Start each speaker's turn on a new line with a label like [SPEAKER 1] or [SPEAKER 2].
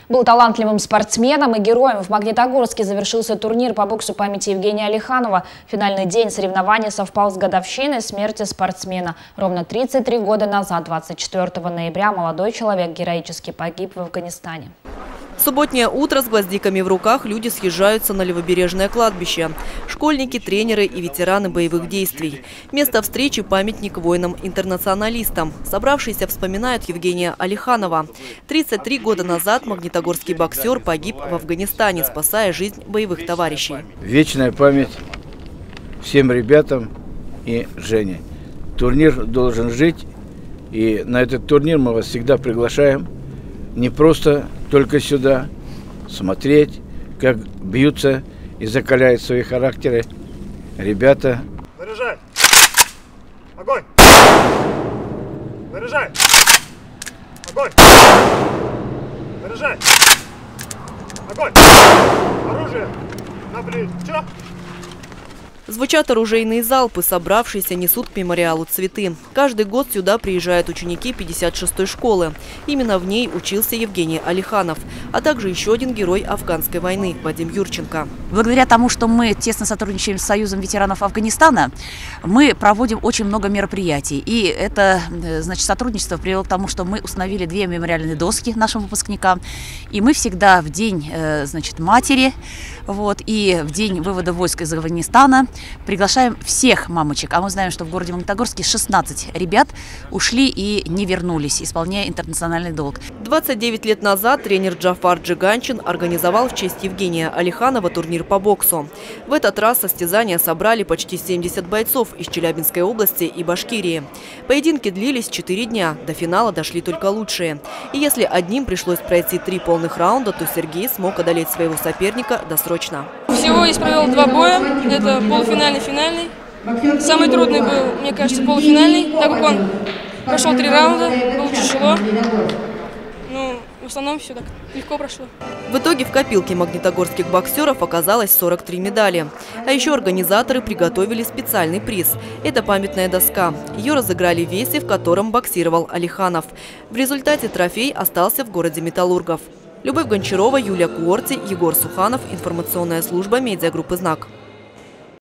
[SPEAKER 1] Был талантливым спортсменом и героем. В Магнитогорске завершился турнир по боксу памяти Евгения Алиханова. Финальный день соревнований совпал с годовщиной смерти спортсмена. Ровно 33 года назад, 24 ноября, молодой человек героически погиб в Афганистане.
[SPEAKER 2] В субботнее утро с гвоздиками в руках люди съезжаются на левобережное кладбище. Школьники, тренеры и ветераны боевых действий. Место встречи – памятник воинам-интернационалистам. Собравшиеся вспоминают Евгения Алиханова. 33 года назад магнитогорский боксер погиб в Афганистане, спасая жизнь боевых товарищей.
[SPEAKER 3] Вечная память всем ребятам и Жене. Турнир должен жить, и на этот турнир мы вас всегда приглашаем. Не просто только сюда смотреть, как бьются и закаляют свои характеры ребята.
[SPEAKER 4] Заряжай! Огонь! Заряжай! Огонь! Заряжай! Огонь! Оружие! На плечо!
[SPEAKER 2] Звучат оружейные залпы, собравшиеся несут к мемориалу цветы. Каждый год сюда приезжают ученики 56-й школы. Именно в ней учился Евгений Алиханов, а также еще один герой афганской войны – Вадим Юрченко.
[SPEAKER 5] Благодаря тому, что мы тесно сотрудничаем с Союзом ветеранов Афганистана, мы проводим очень много мероприятий. И это, значит, сотрудничество привело к тому, что мы установили 2 мемориальные доски нашим выпускникам. И мы всегда в день, значит, матери, и в день вывода войск из Афганистана приглашаем всех мамочек. А мы знаем, что в городе Магнитогорске 16 ребят ушли и не вернулись, исполняя интернациональный долг.
[SPEAKER 2] 29 лет назад тренер Джафар Джиганчин организовал в честь Евгения Алиханова турнир по боксу. В этот раз состязания собрали почти 70 бойцов из Челябинской области и Башкирии. Поединки длились 4 дня, до финала дошли только лучшие. И если одним пришлось пройти 3 полных раунда, то Сергей смог одолеть своего соперника досрочно.
[SPEAKER 6] Всего я провел 2 боя, это полуфинальный, финальный. Самый трудный был, мне кажется, полуфинальный, так как он прошел 3 раунда, было тяжело. Ну, в основном все так легко прошло.
[SPEAKER 2] В итоге в копилке магнитогорских боксеров оказалось 43 медали. А еще организаторы приготовили специальный приз. Это памятная доска. Ее разыграли в весе, в котором боксировал Алиханов. В результате трофей остался в городе Металлургов. Любовь Гончарова, Юлия Куорти, Егор Суханов. Информационная служба медиагруппы «Знак».